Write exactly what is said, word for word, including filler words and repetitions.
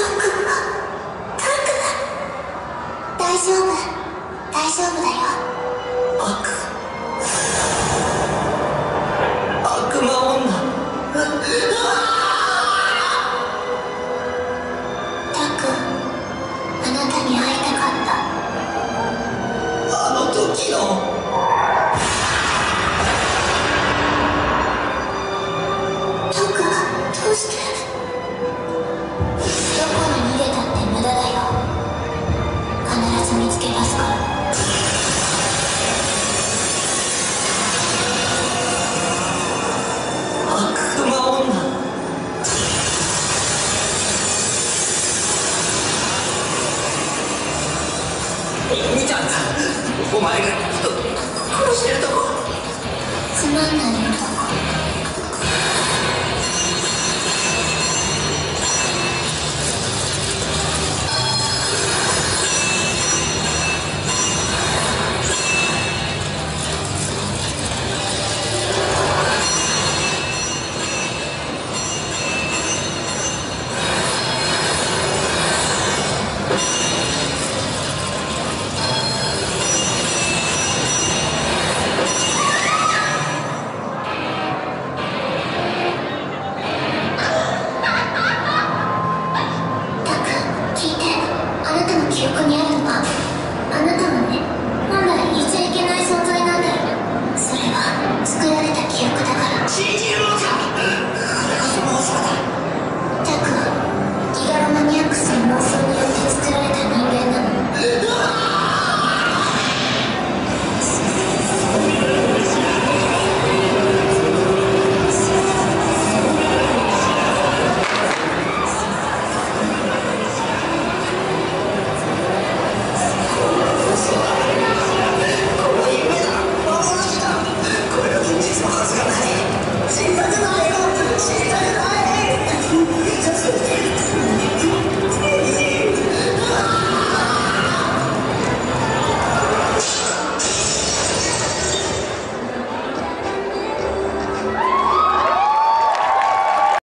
大丈夫大丈夫だよ。 悪悪魔女。 タク、あなたに会いたかった。 あの時のタク、どうして。どこに逃げたって無駄だよ。必ず見つけ出すから。 悪魔女。見たんだ、お前が人殺してるとこ。 つまんないよ。